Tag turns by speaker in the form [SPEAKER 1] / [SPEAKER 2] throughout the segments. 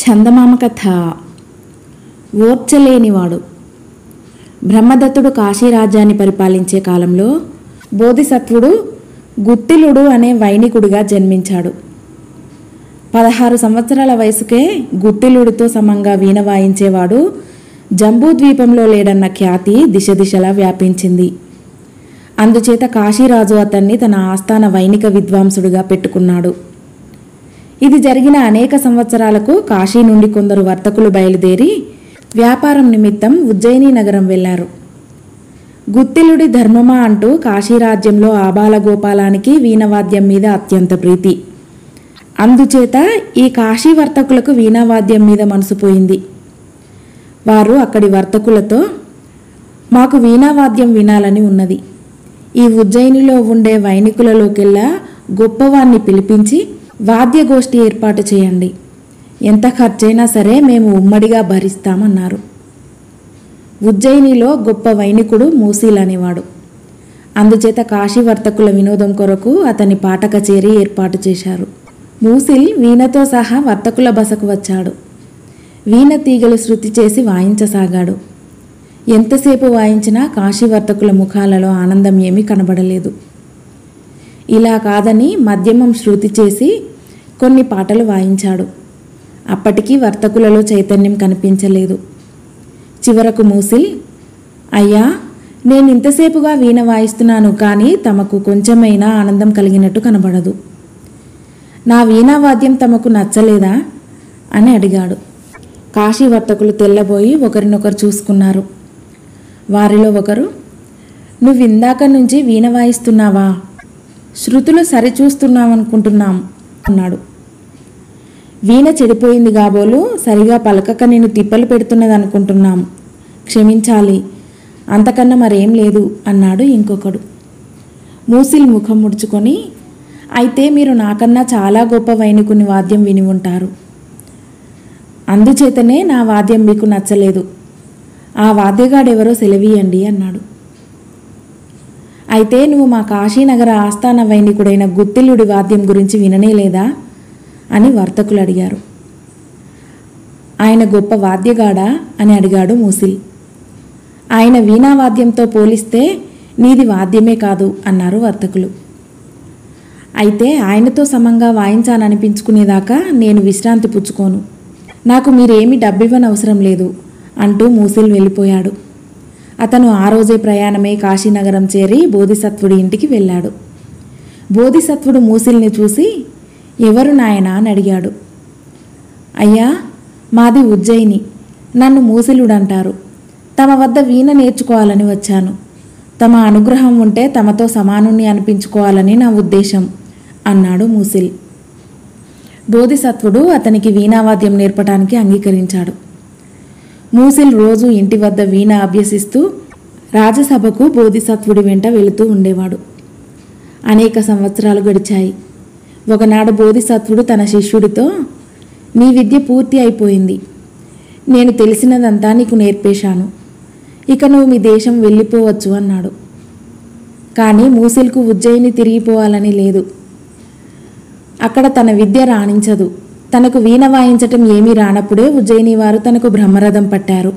[SPEAKER 1] చందమామ కథ. ఓర్చలేనివాడు. బ్రహ్మదత్తుడు కాశీరాజ్యాన్ని పరిపాలించే కాలంలో బోధిసత్వుడు గుత్తిలుడు అనే వైణికుడిగా జన్మించాడు. 16 సంవత్సరాల వయసుకే గుత్తిలుడితో సమంగా వీణ వాయించేవాడు జంబూద్వీపంలో లేడన్న ఖ్యాతి దిశలా వ్యాపించింది. అందుచేత కాశీరాజు అతన్ని తన ఆస్థాన వైణిక విద్వాంసుడిగా పెట్టుకున్నాడు. ఇది జరిగిన అనేక సంవత్సరాలకు కాశీ నుండి కొందరు వర్తకులు బయలుదేరి వ్యాపారం నిమిత్తం ఉజ్జయిని నగరం వెళ్లారు. గుత్తిలుడి ధర్మమా అంటూ కాశీరాజ్యంలో ఆబాలగోపాలానికి వీణవాద్యం మీద అత్యంత ప్రీతి. అందుచేత ఈ కాశీ వర్తకులకు వీణావాద్యం మీద మనసు పోయింది. వారు అక్కడి వర్తకులతో, మాకు వీణావాద్యం వినాలని ఉన్నది. ఈ ఉజ్జయినిలో ఉండే వైణికులలోకెల్లా గొప్పవాణ్ణి పిలిపించి వాద్యగోష్ఠి ఏర్పాటు చేయండి. ఎంత ఖర్చైనా సరే మేము ఉమ్మడిగా భరిస్తామన్నారు. ఉజ్జయినిలో గొప్ప వైణికుడు మూసిల్ అనేవాడు. అందుచేత కాశీ వర్తకుల వినోదం కొరకు అతని పాట కచేరీ ఏర్పాటు చేశారు. మూసిల్ వీణతో సహా వర్తకుల బసకు వచ్చాడు. వీణ తీగలు శృతి చేసి వాయించసాగాడు. ఎంతసేపు వాయించినా కాశీ వర్తకుల ముఖాలలో ఆనందం ఏమీ కనబడలేదు. ఇలా కాదని మధ్యమం శృతి చేసి కొన్ని పాటలు వాయించాడు. అప్పటికీ వర్తకులలో చైతన్యం కనిపించలేదు. చివరకు మూసిల్, అయ్యా, నేను ఇంతసేపుగా వీణ వాయిస్తున్నాను, కానీ తమకు కొంచెమైనా ఆనందం కలిగినట్టు కనబడదు. నా వీణావాద్యం తమకు నచ్చలేదా అని అడిగాడు. కాశీ వర్తకులు తెల్లబోయి ఒకరినొకరు చూసుకున్నారు. వారిలో ఒకరు, నువ్విందాక నుంచి వీణ వాయిస్తున్నావా? శృతులు సరిచూస్తున్నావనుకుంటున్నాం అన్నాడు. వీణ చెడిపోయింది కాబోలు, సరిగా పలకక నేను తిప్పలు పెడుతున్నది అనుకుంటున్నాం, క్షమించాలి, అంతకన్నా మరేం లేదు అన్నాడు ఇంకొకడు. మూసిల్ ముఖం ముడుచుకొని, అయితే మీరు నాకన్నా చాలా గొప్ప వైణికుని వాద్యం విని ఉంటారు. అందుచేతనే నా వాద్యం మీకు నచ్చలేదు. ఆ వాద్యగాడెవరో సెలవీయండి అన్నాడు. అయితే నువ్వు మా కాశీనగర ఆస్థాన వైణికుడైన గుత్తిలుడి వాద్యం గురించి విననేలేదా అని వర్తకులు అడిగారు. ఆయన గొప్ప వాద్యగాడా అని అడిగాడు మూసిల్. ఆయన వీణావాద్యంతో పోలిస్తే నీది వాద్యమే కాదు అన్నారు వర్తకులు. అయితే ఆయనతో సమంగా వాయించాననిపించుకునేదాకా నేను విశ్రాంతి పుచ్చుకోను. నాకు మీరేమీ డబ్బివ్వనవసరం లేదు అంటూ మూసిల్ వెళ్ళిపోయాడు. అతను ఆ రోజే ప్రయాణమై కాశీనగరం చేరి బోధిసత్వుడి ఇంటికి వెళ్ళాడు. బోధిసత్వుడు మూసిల్ని చూసి, ఎవరు నాయనా అని అడిగాడు. అయ్యా, మాది ఉజ్జయిని, నన్ను మూసిలుడంటారు. తమ వద్ద వీణ నేర్చుకోవాలని వచ్చాను. తమ అనుగ్రహం ఉంటే తమతో సమానుణ్ణి అనిపించుకోవాలని నా ఉద్దేశం అన్నాడు మూసిల్. బోధిసత్వుడు అతనికి వీణావాద్యం నేర్పడానికి అంగీకరించాడు. మూసిల్ రోజు ఇంటి వద్ద వీణ అభ్యసిస్తూ రాజసభకు బోధిసత్వుడి వెంట వెళుతూ ఉండేవాడు. అనేక సంవత్సరాలు గడిచాయి. ఒకనాడు బోధిసత్వుడు తన శిష్యుడితో, నీ విద్య పూర్తి అయిపోయింది. నేను తెలిసినదంతా నీకు నేర్పేశాను. ఇక నువ్వు మీ దేశం వెళ్ళిపోవచ్చు అన్నాడు. కానీ మూసిల్కు ఉజ్జయిని తిరిగిపోవాలని లేదు. అక్కడ తన విద్య రాణించదు. తనకు వీణ వాయించటం ఏమీ రానప్పుడే ఉజ్జయిని వారు తనకు బ్రహ్మరథం పట్టారు.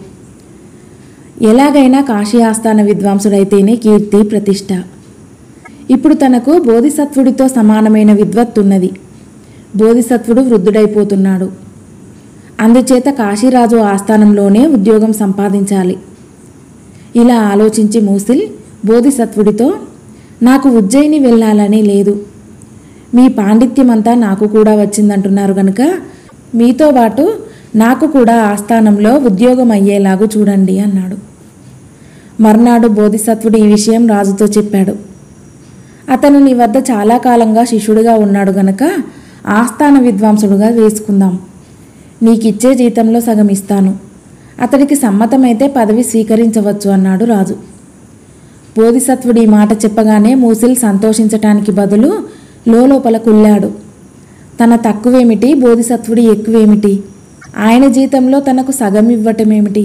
[SPEAKER 1] ఎలాగైనా కాశీ ఆస్థాన విద్వాంసుడైతేనే కీర్తి ప్రతిష్ట. ఇప్పుడు తనకు బోధిసత్వుడితో సమానమైన విద్వత్తున్నది. బోధిసత్వుడు వృద్ధుడైపోతున్నాడు. అందుచేత కాశీరాజు ఆస్థానంలోనే ఉద్యోగం సంపాదించాలి. ఇలా ఆలోచించి మూసిల్ బోధిసత్వుడితో, నాకు ఉజ్జయిని వెళ్ళాలని లేదు. మీ పాండిత్యమంతా నాకు కూడా వచ్చిందంటున్నారు గనుక మీతో పాటు నాకు కూడా ఆస్థానంలో ఉద్యోగం అయ్యేలాగూ చూడండి అన్నాడు. మర్నాడు బోధిసత్వుడు ఈ విషయం రాజుతో చెప్పాడు. అతను నీ వద్ద చాలా కాలంగా శిష్యుడిగా ఉన్నాడు గనక ఆస్థాన విద్వాంసుడుగా వేసుకుందాం. నీకిచ్చే జీతంలో సగం ఇస్తాను. అతడికి సమ్మతమైతే పదవి స్వీకరించవచ్చు అన్నాడు రాజు. బోధిసత్వుడు ఈ మాట చెప్పగానే మూసిల్ సంతోషించటానికి బదులు లోపల కుళ్ళాడు. తన తక్కువేమిటి, బోధిసత్వుడి ఎక్కువేమిటి, ఆయన జీతంలో తనకు సగం ఇవ్వటమేమిటి?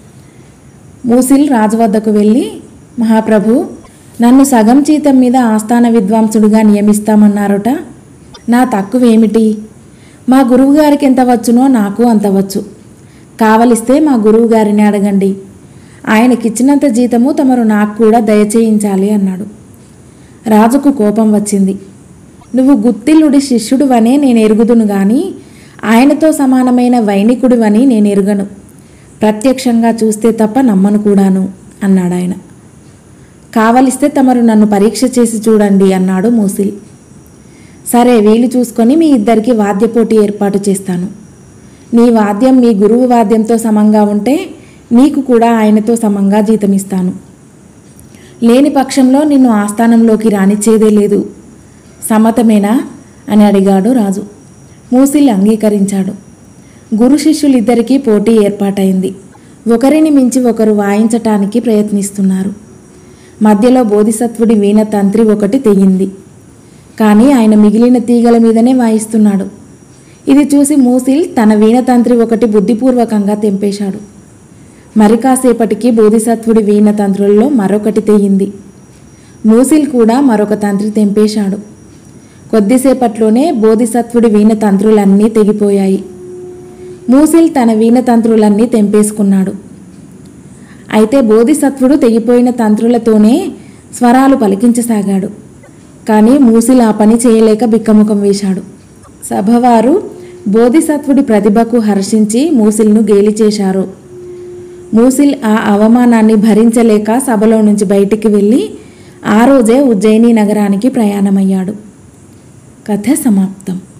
[SPEAKER 1] మూసిల్ రాజు వద్దకు వెళ్ళి, మహాప్రభు, నన్ను సగం జీతం మీద ఆస్థాన విద్వాంసుడిగా నియమిస్తామన్నారట. నా తక్కువేమిటి? మా గురువుగారికి ఎంత వచ్చునో నాకు అంత వచ్చు. కావలిస్తే మా గురువుగారిని అడగండి. ఆయనకిచ్చినంత జీతము తమరు నాకు కూడా దయచేయించాలి అన్నాడు. రాజుకు కోపం వచ్చింది. నువ్వు గుత్తిల్లుడి శిష్యుడువనే నేను ఎరుగుదును గాని ఆయనతో సమానమైన వైణికుడివని నేను ఎరుగను. ప్రత్యక్షంగా చూస్తే తప్ప నమ్మను కూడాను అన్నాడాయన. కావలిస్తే తమరు నన్ను పరీక్ష చేసి చూడండి అన్నాడు మూసిల్. సరే, వీలు చూసుకొని మీ ఇద్దరికి వాద్యపోటీ ఏర్పాటు చేస్తాను. నీ వాద్యం మీ గురువు వాద్యంతో సమంగా ఉంటే నీకు కూడా ఆయనతో సమంగా జీతమిస్తాను. లేని పక్షంలో నిన్ను ఆస్థానంలోకి రానిచ్చేదే లేదు. సమ్మతమేనా అని అడిగాడు రాజు. మూసిల్ అంగీకరించాడు. గురు శిష్యులిద్దరికీ పోటీ ఏర్పాటైంది. ఒకరిని మించి ఒకరు వాయించటానికి ప్రయత్నిస్తున్నారు. మధ్యలో బోధిసత్వుడి వీణ తంత్రి ఒకటి తెగింది. కానీ ఆయన మిగిలిన తీగల మీదనే వాయిస్తున్నాడు. ఇది చూసి మూసిల్ తన వీణతంత్రి ఒకటి బుద్ధిపూర్వకంగా తెంపేశాడు. మరి కాసేపటికి బోధిసత్వుడి వీణతంత్రుల్లో మరొకటి తెగింది. మూసిల్ కూడా మరొక తంత్రి తెంపేశాడు. కొద్దిసేపట్లోనే బోధిసత్వుడి వీణతంత్రులన్నీ తెగిపోయాయి. మూసిల్ తన వీణతంత్రులన్నీ తెంపేసుకున్నాడు. అయితే బోధిసత్వుడు తెగిపోయిన తంత్రులతోనే స్వరాలు పలికించసాగాడు. కానీ మూసిల్ ఆ పని చేయలేక బిక్కముఖం వేశాడు. సభవారు బోధిసత్వుడి ప్రతిభకు హర్షించి మూసిల్ను గేలి చేశారు. మూసిల్ ఆ అవమానాన్ని భరించలేక సభలో నుంచి బయటికి వెళ్ళి ఆ రోజే ఉజ్జయిని నగరానికి ప్రయాణమయ్యాడు. కథ సమాప్తం.